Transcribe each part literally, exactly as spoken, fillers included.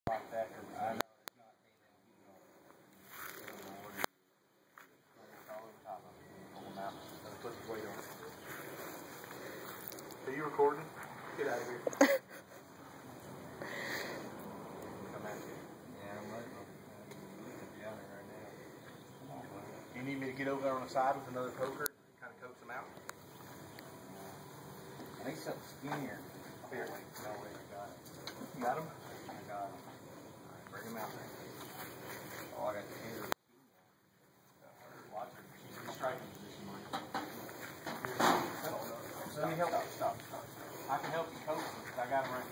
like that, because I know it's not me that you know. All over top of it. Pull them out. Let's put the weight on it. Are you recording? Get out of here. Come out here. Yeah, I'm right. Down there right now. You need me to get over there on the side with another poker and kind of coax them out? I need something skinnier. Here, wait. No, wait, I got it. You got him? I got him. Alright, bring him out there. Oh, I got the hair. Watch her. She's in striking position, Mike. Let me help. Stop, stop, stop. I can help you coach him because I got him right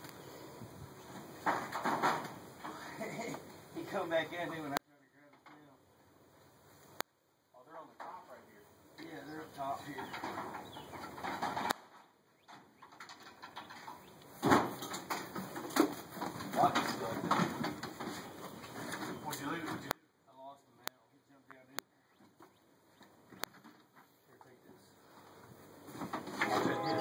here. He come back at me when I try to grab his tail. Oh, they're on the top right here. Yeah, they're up top here. What? What'd you lose? What'd you do? I lost the male. He jumped down in there. Here, take this. Watch that hit.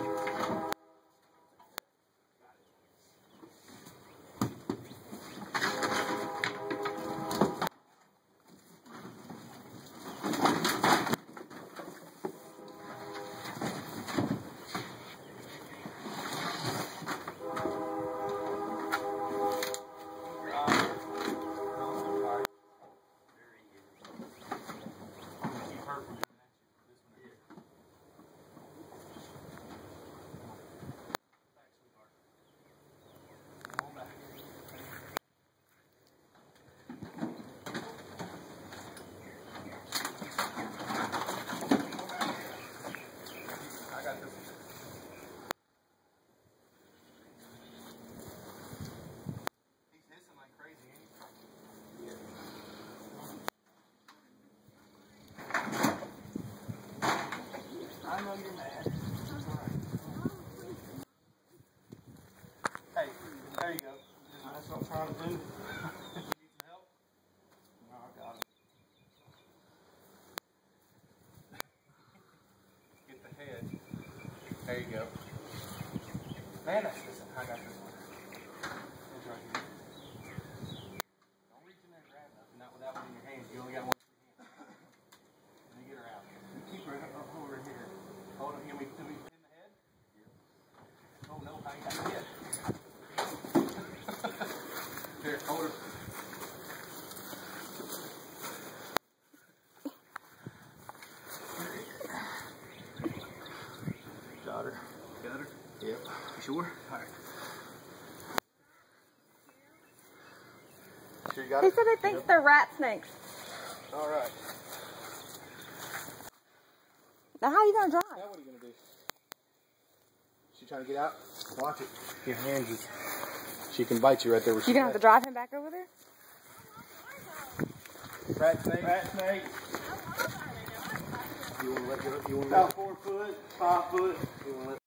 I know you're mad. Hey, there you go. That's what I'm trying to do. You need some help? No, I got it. Get the head. There you go. Man, that's listen, I got this one. It's right here. Don't reach in there and grab nothing. Not with that one in your hands. You only got one in your hand. Let me get her out. Keep her over here. Hold on, can we, can we pin the head? Yeah. Oh no, I got the head. Here, hold her. Got her. Got her? Yep. You sure? Alright. Sure you got He it? said he thinks they're rat snakes. Alright. Now how are you going to drive? Now what are you going to do? She trying to get out? Watch it. Your hands is... She can bite you right there where she's You going to have to drive him back over there? Rat snake? Rat snake. You want to let go? You want to about four foot, five foot. You want to let